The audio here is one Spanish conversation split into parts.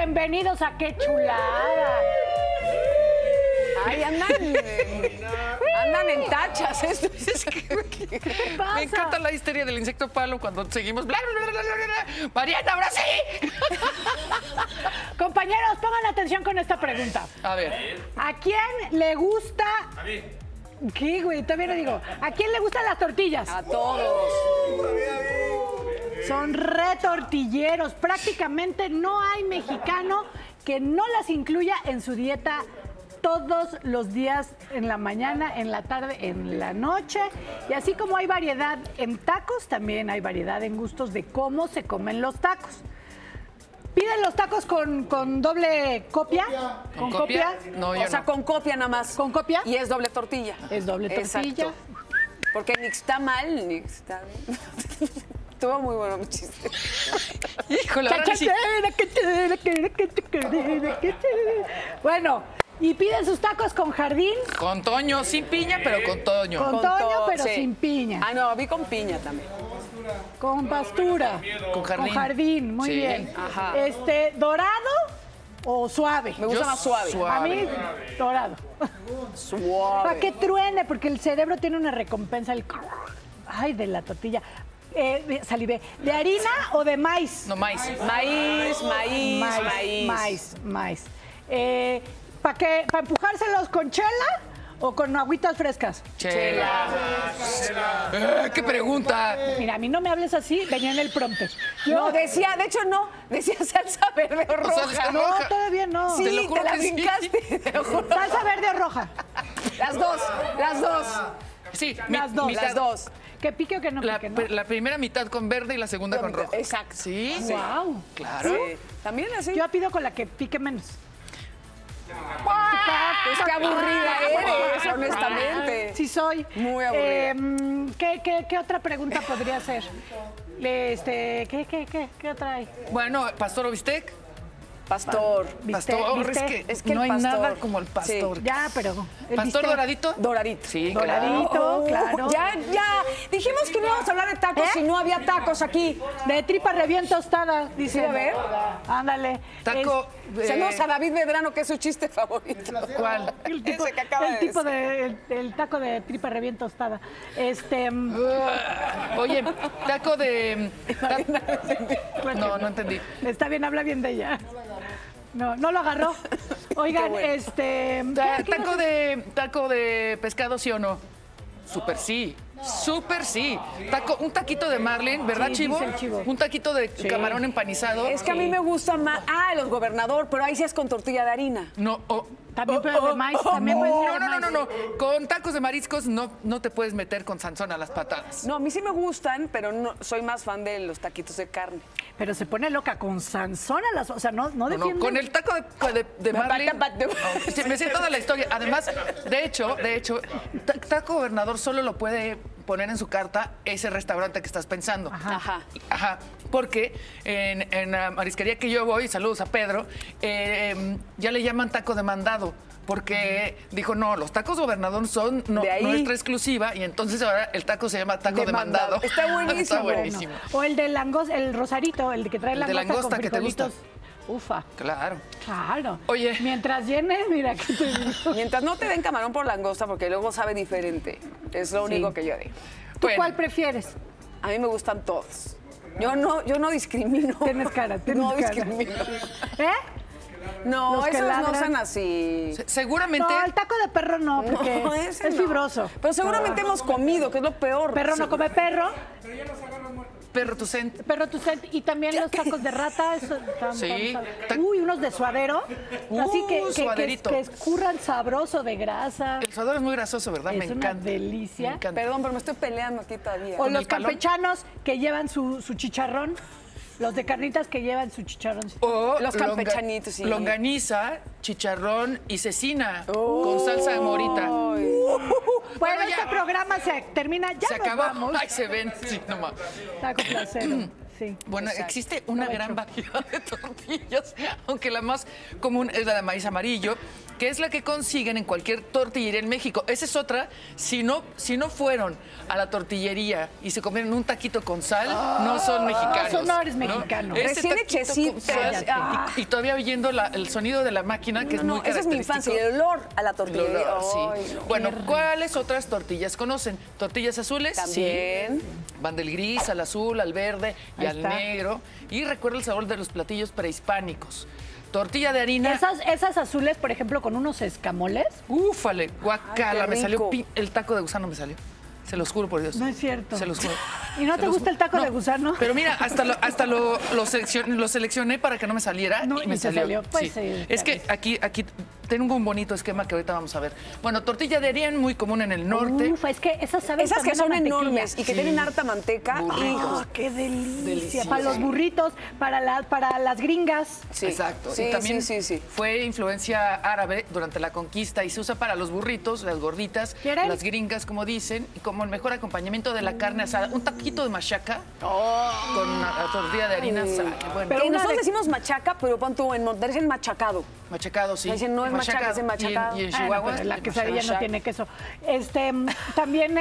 bienvenidos a Qué Chulada. Ay, andan en tachas. Esto es ¿Qué pasa? Me encanta la histeria del insecto palo cuando seguimos. Bla, bla, bla, bla, bla, bla. Mariana, ahora sí. Compañeros, pongan atención con esta pregunta. A ver. ¿A quién le gusta? A mí. ¿Qué, güey? Todavía no digo. ¿A quién le gustan las tortillas? a todos. Son retortilleros. Prácticamente no hay mexicano que no las incluya en su dieta todos los días, en la mañana, en la tarde, en la noche. Y así como hay variedad en tacos, también hay variedad en gustos de cómo se comen los tacos. ¿Piden los tacos con doble copia? ¿Con copia? No, yo O sea, no. con copia nada más. ¿Con copia? Y es doble tortilla. Es doble tortilla. Exacto. Porque ni está mal, ni está bien. Estuvo muy bueno mi chiste. Híjole, ahora sí. Bueno, ¿y piden sus tacos con jardín? Con Toño, sin piña, pero con Toño. Con Toño, pero sí. sin piña. Ah, no, vi con piña también. Con pastura. Con jardín. Con jardín, muy Sí. bien. Ajá. ¿Dorado o suave? Me gusta Yo más suave. A mí, dorado. Suave. Para que truene, porque el cerebro tiene una recompensa. Ay, de la tortilla. Salivé. ¿De harina o de maíz? No, maíz. Maíz. ¿Para empujárselos con chela o con agüitas frescas? Chela. ¿Qué pregunta? Mira, a mí no me hables así, venía en el prompter. No, decía, de hecho no, decía salsa verde o roja. salsa No, roja. todavía no. Sí, Te lo juro te la que sí. brincaste. Te lo juro. Salsa verde o roja. Las dos. Sí, Las dos. mitad. Las dos. ¿Que pique o que no La, pique? ¿No? la primera mitad con verde y la segunda con rojo. Exacto. Sí, Wow. claro. Sí. También así. Yo pido con la que pique menos. Pues qué aburrida eres, honestamente. Sí soy. Muy aburrida. ¿Qué otra pregunta podría ser? ¿Qué otra hay? Bueno, pastor o bistec. Pastor. Pastor, ¿Viste? Es que no el hay pastor. nada como el pastor. Sí. Ya, pero... el ¿Pastor bistec. doradito? Doradito. Sí, Doradito, claro. claro. Ya. Dijimos que no íbamos a hablar de tacos si no había tacos aquí. De tripa re tostada, dice. Sí, a ver. Ándale. Taco. Saludos a David Medrano, que es su chiste favorito. ¿Cuál? El tipo, Ese que acaba el de tipo decir. el taco de tripa re tostada. Oye, taco de. No, no entendí. Está bien, habla bien de ella. No lo agarró. Oigan, Qué bueno. Taco de pescado, ¿sí o no? Súper sí. Súper sí. Un taquito de marlin, ¿verdad, Sí, Chivo? dice el Chivo. Un taquito de camarón empanizado. Es que a mí me gusta más. Ah, los gobernador, pero ahí sí es con tortilla de harina. No, También puede de maíz, también puede ser de maíz. no. Con tacos de mariscos no te puedes meter con Sansón a las patadas. No, a mí sí me gustan, pero no soy más fan de los taquitos de carne. Pero se pone loca con Sansón a las... O sea, no No, defiende... con el taco de marlin. Sí, me sé toda la historia. Además, de hecho, taco gobernador solo lo puede poner en su carta ese restaurante que estás pensando. Ajá. Ajá, porque en la marisquería que yo voy, saludos a Pedro, ya le llaman taco de mandado. Porque dijo, no, los tacos gobernador son De ahí. nuestra exclusiva y entonces ahora el taco se llama taco de mandado. Está buenísimo. Está buenísimo. O el de langosta, el rosarito, el que trae El de langosta, langosta con que te gusta. frijolitos. Ufa. Claro. Claro. Oye. Mientras llenes, mira que te digo. Mientras no te den camarón por langosta, porque luego sabe diferente. Es lo único que yo digo. ¿Tú Bueno. cuál prefieres? A mí me gustan todos. Yo no discrimino. Tienes cara, tienes No cara. discrimino. ¿Eh? No, Los que esos no ladran. son así. Seguramente. No, el taco de perro no, porque No, ese es no. fibroso. Pero seguramente hemos comido, que es lo peor. Perro no come perro, Perro tucent. perro tu y también los tacos de rata. Sí. Uy, unos de suadero. Así que suaderito. que escurran sabroso de grasa. El suadero es muy grasoso, ¿verdad? Es me una encanta. delicia. Me encanta. Perdón, pero me estoy peleando aquí todavía. O ¿Con los el calor? campechanos que llevan su chicharrón. Los de carnitas que llevan su chicharrón. O Los campechanitos, sí. longaniza, chicharrón y cecina con salsa de morita. Bueno, ya. este programa se termina. Ya Se nos acabó. vamos. Ay, se ven. Sí, no más. Taco placero. Sí. Bueno, Exacto. existe una gran variedad de tortillas, aunque la más común es la de maíz amarillo, que es la que consiguen en cualquier tortillería en México. Esa es otra. Si no fueron a la tortillería y se comieron un taquito con sal, no son mexicanos. Eso no eres mexicano. Ese Recién taquito hechecito, con sal, cállate. y todavía oyendo el sonido de la máquina, que es muy esa es mi característico. infancia, el olor a la El tortilla. olor, sí. Ay, no. Bueno, ¿cuáles otras tortillas conocen? ¿Tortillas azules? También. Sí. Van del gris al azul, al verde y Ahí al está. negro. Y recuerda el sabor de los platillos prehispánicos. Tortilla de harina. Esas azules, por ejemplo, con unos escamoles. Úfale, guacala, Ay, qué me salió rico. el taco de gusano me salió. Se los juro por Dios. No es cierto. Se los juro. ¿Y no Se te los gusta el juro. taco de gusano? Pero mira, hasta lo seleccioné para que no me saliera No, y y me te salió. salió. Pues Sí. sí, Es que aquí tengo un bonito esquema que ahorita vamos a ver. Bueno, tortilla de harina muy común en el norte. Uf, es que esas saben Esas que también a son mantequilla. enormes y que tienen harta manteca. Burritos. ¡Oh, qué delicia! Delicioso. Para los burritos, para las gringas. Sí. Exacto. Sí, y también sí. fue influencia árabe durante la conquista y se usa para los burritos, las gorditas, ¿Quieren? las gringas, como dicen, y como el mejor acompañamiento de la carne asada. Un taquito de machaca con la tortilla de harina asada. Bueno, Pero una nosotros de- decimos machaca, pero pon tú en Monterrey dicen machacado. machacado, sí. Dicen, no es machaca, es Y en- machacado. Y en Ah, no, Chihuahua. pero la es quesadilla machaca. no tiene queso. También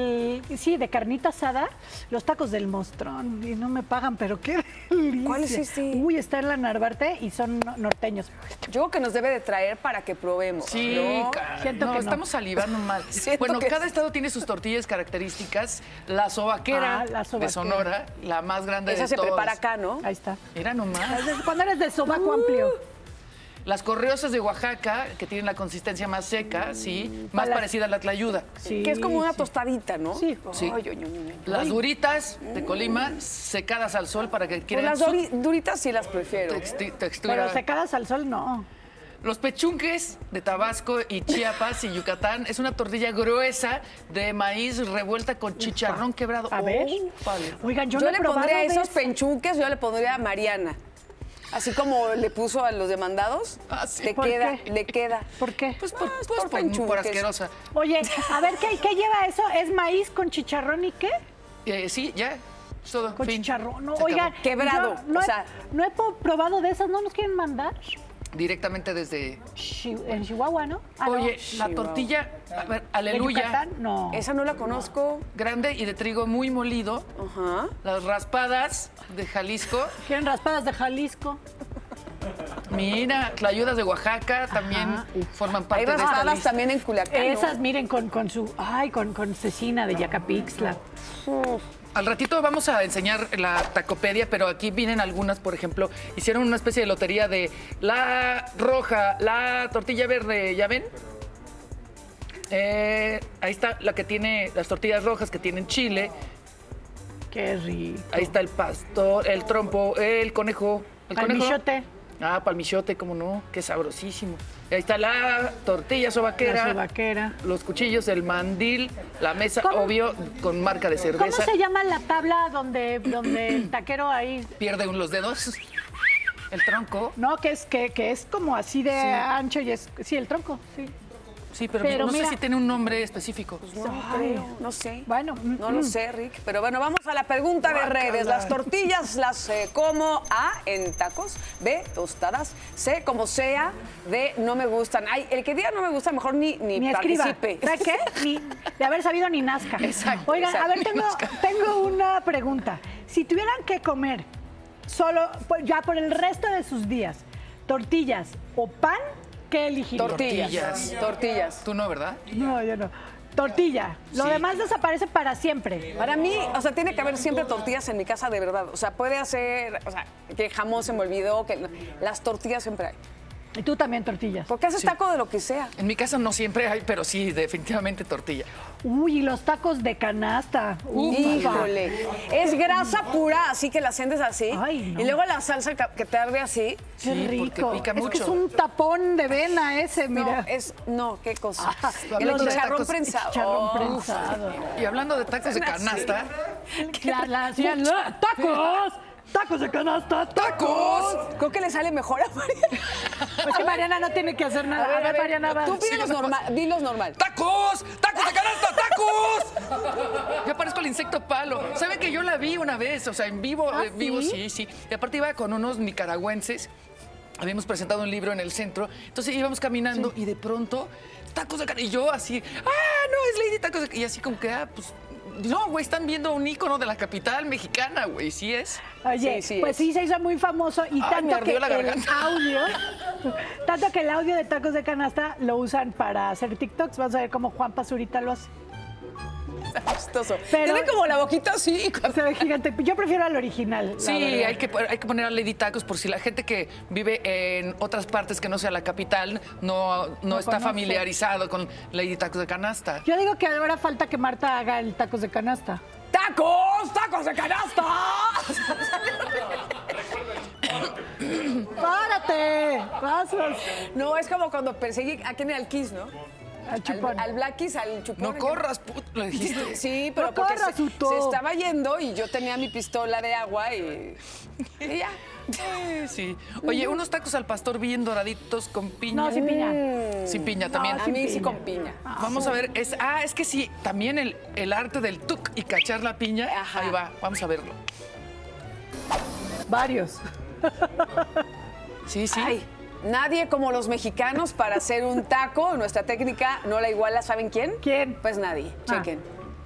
sí, de carnita asada, los tacos del Mostrón. Y no me pagan, pero qué delicia. ¿Cuál es ese? Uy, está en la Narvarte y son norteños. Yo creo que nos debe de traer para que probemos. Sí, ¿no? Siento no, que no. estamos salivando mal. Siento Bueno, que cada sí. estado tiene sus tortillas características. La sobaquera, La de sobaquera. Sonora, la más grande Esa de se todas. prepara acá, ¿no? Ahí está. Mira nomás. Cuando eres de sobaco amplio. Las correosas de Oaxaca, que tienen la consistencia más seca, sí, más Las- parecida a la tlayuda. Sí, Que es como una sí. tostadita, ¿no? Sí. Sí. Ay, ay, ay, ay. Las duritas de Colima, secadas al sol para que Pues quieran las su duritas sí las prefiero. textura. Pero secadas al sol, no. Los pechunques de Tabasco y Chiapas y Yucatán es una tortilla gruesa de maíz revuelta con chicharrón quebrado. A ver. Vale. Oigan, yo Yo no he le probado pondría a de esos esa. penchuques, yo le pondría a Mariana. Así como le puso a los demandados, Ah, sí. le ¿Por queda, qué? le queda. ¿Por qué? Pues por por penchuques. asquerosa. Oye, a ver, ¿qué lleva eso? ¿Es maíz con chicharrón y qué? Sí, ya. Es todo. Con Fin. chicharrón. No, Se acabó. oigan, Quebrado, yo no o he- sea. no he probado de esas, ¿no nos quieren mandar? Directamente desde. En Chihuahua, ¿no? Ah, no. Oye, la Chihuahua. tortilla, a ver, ¿De aleluya, Yucatán? No. Esa no la conozco. grande y de trigo muy molido. Ajá. Las raspadas de Jalisco. ¿Quieren raspadas de Jalisco? Mira, tlayudas de Oaxaca también forman parte Hay de esta raspadas lista. también en Culiacán, ¿no? Esas, miren, con su... Ay, con cecina de Yacapixtla. Al ratito vamos a enseñar la tacopedia, pero aquí vienen algunas, por ejemplo, hicieron una especie de lotería de la roja, la tortilla verde, ¿ya ven? Ahí está la que tiene las tortillas rojas que tienen chile, Qué rico. ahí está el pastor, el trompo, el conejo. ¿El conejo? Palmichote. Ah, palmichote, cómo no, qué sabrosísimo. Y ahí está la tortilla sobaquera. La sobaquera. Los cuchillos, el mandil, la mesa, ¿Cómo? obvio, con marca de ¿Cómo cerveza. se llama la tabla donde el taquero ahí... Pierde los dedos, el tronco. No, que es como así de ancho y es... Sí, el tronco, sí. Sí, pero, Pero no mira. sé si tiene un nombre específico. No Ay. creo, no sé. Bueno, No lo sé, Rick. Pero bueno, vamos a la pregunta de redes. Las tortillas las como A, en tacos, B, tostadas, C, como sea, D, no me gustan. Ay, el que diga no me gusta, mejor ni Ni escriba. participe. ¿Sabes qué? Ni de haber sabido ni nazca. Exacto, Oigan, a ver, exacto. tengo una pregunta. Si tuvieran que comer solo, ya por el resto de sus días, tortillas o pan, ¿qué elegirían? Tortillas. Tortillas. Tú no, ¿verdad? No, yo no. Tortilla. Lo Sí. demás desaparece para siempre. Para mí, o sea, tiene que haber siempre tortillas en mi casa de verdad. O sea, puede hacer, o sea, que jamón se me olvidó, que las tortillas siempre hay. Y tú también tortillas. Porque haces taco de lo que sea. En mi casa no siempre hay, pero sí, definitivamente tortilla. Uy, y los tacos de canasta. Ufa. Híjole, es grasa pura, así que la sientes así. Ay, no. Y luego la salsa que te arde así. Qué Sí, porque rico. pica Es que mucho. es un tapón de vena ese, mira. No, qué cosa. y hablando el de chicharrón tacos, prensado. Chicharrón Oh, prensado. Y hablando de tacos de canasta, La señora, ¡tacos! ¡Tacos de canasta! ¡Tacos! Creo que le sale mejor a Mariana. Pues que Mariana no tiene que hacer nada. A ver, Mariana, va. Tú pídelos normal, dilos normal. ¡tacos! ¡Tacos de canasta! ¡Tacos! ¡tacos! Ya parezco el insecto palo. ¿Saben que yo la vi una vez? O sea, en vivo, sí. Y aparte iba con unos nicaragüenses. Habíamos presentado un libro en el centro. Entonces íbamos caminando y de pronto, tacos de canasta. Y yo así, no, es Lady Tacos de Canasta. Y así como que, pues... No, güey, están viendo un ícono de la capital mexicana, güey, sí es. Oye, pues sí se hizo muy famoso y tanto que el audio de Tacos de Canasta lo usan para hacer TikToks. Vamos a ver cómo Juan Pazurita lo hace. Chistoso. Pero tiene como la boquita así. Se ve gigante. Yo prefiero al original. Sí, hay que poner a Lady Tacos por si la gente que vive en otras partes que no sea la capital no está conoce. familiarizado con Lady Tacos de Canasta. Yo digo que ahora falta que Marta haga el Tacos de Canasta. ¡Tacos! ¡Tacos de canasta! ¡Párate! ¡Pasos! No, es como cuando perseguí a quién era el Kiss, ¿no? Al chupón. Al Black Kiss, al chupón. No corras, puto, le dijiste. Sí, pero No porque corras, Uto. se estaba yendo y yo tenía mi pistola de agua y ya. Sí. Oye, unos tacos al pastor bien doraditos con piña. No, sin piña. Sin piña también. A sin mí sí piña. con piña. Vamos a ver, es que sí, también el arte del tuc y cachar la piña. Ajá. Ahí va, vamos a verlo. Varios. Sí. Ay, nadie como los mexicanos para hacer un taco. Nuestra técnica no la iguala, ¿saben quién? ¿Quién? Pues nadie. Chequen.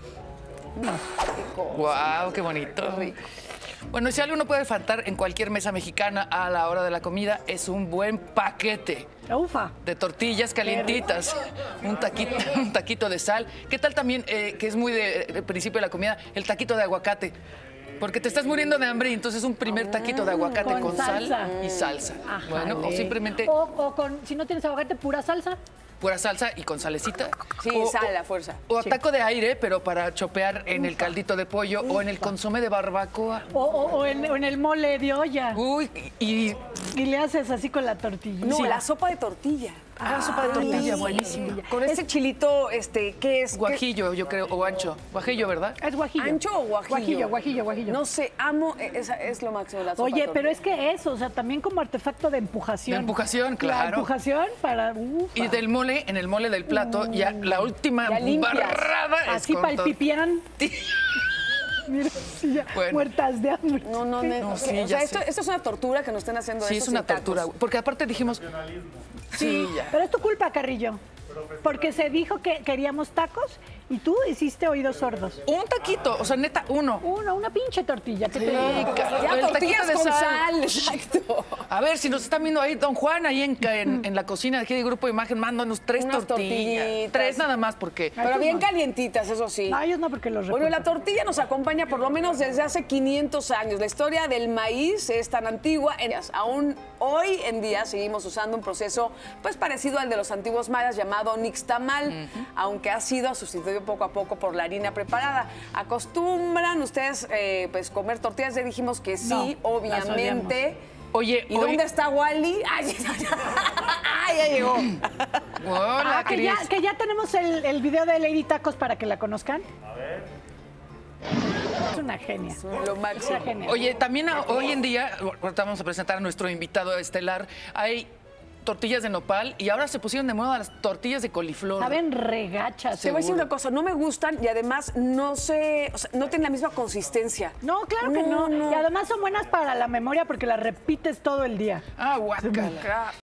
Wow, qué bonito. Bueno, si algo no puede faltar en cualquier mesa mexicana a la hora de la comida es un buen paquete Ufa. de tortillas calientitas, un taquito de sal. ¿Qué tal también, que es muy de principio de la comida, el taquito de aguacate? Porque te estás muriendo de hambre y entonces un primer taquito de aguacate con con sal salsa. y salsa. Ajale. Bueno, o simplemente O con, si no tienes aguacate, pura salsa. pura salsa y con salecita. Sí, sal a fuerza. O taco de aire, pero para chopear en el caldito de pollo o en el consomé de barbacoa. O en el mole de olla. Uy, y Y le haces así con la tortilla. No, Sí. la sopa de tortilla. la sopa de tortilla, Sí. buenísima. Con ese chilito, ¿qué es? Guajillo, yo creo, o ancho. Guajillo, ¿verdad? Es guajillo. ¿Ancho o guajillo? Guajillo. No sé, amo, es lo máximo la sopa de Oye, tortilla. pero es que eso, o sea, también como artefacto de empujación. De empujación, La claro. empujación para... ufa. Y del mole, en el mole del plato, ya la última Ya limpias. barrada es Así con para el pipián. tortilla. Mira, sí, ya, Bueno. muertas de hambre. No, sí, o ya sea, sé. esto es una tortura que nos estén haciendo Sí, eso es una sin tacos. tortura. Porque aparte dijimos... Sí, ya. Pero es tu culpa, Carrillo. Porque se dijo que queríamos tacos y tú hiciste oídos sordos. Un taquito, o sea, neta, uno. Una pinche tortilla. ¿Qué te digo? Ya El tortillas taquito de con sal. sal, exacto. A ver, si nos están viendo ahí, don Juan, ahí en la cocina de aquí de Grupo de Imagen, mándanos 3 Unas tortillas. tortillitas. 3 nada más, porque... Pero tú bien no. calientitas, eso sí. No, ellos no, porque los Bueno, la recortan. tortilla nos acompaña por lo menos desde hace 500 años. La historia del maíz es tan antigua. Aún hoy en día seguimos usando un proceso pues parecido al de los antiguos mayas llamado nixtamal, aunque ha sido sustituido poco a poco por la harina preparada. ¿Acostumbran ustedes pues comer tortillas? Ya dijimos que sí, No, obviamente. Oye, ¿Y dónde está Wally? Ay, ya llegó. Hola, que ya tenemos el video de Lady Tacos para que la conozcan. A ver. Es una genia. Lo máximo. Una genia. Oye, también hoy en día, ahorita vamos a presentar a nuestro invitado estelar, hay tortillas de nopal y ahora se pusieron de moda las tortillas de coliflor. Saben regachas. Te voy a decir una cosa, no me gustan y además no tienen la misma consistencia. No, claro que no. Y además son buenas para la memoria porque las repites todo el día. Ah, guácala.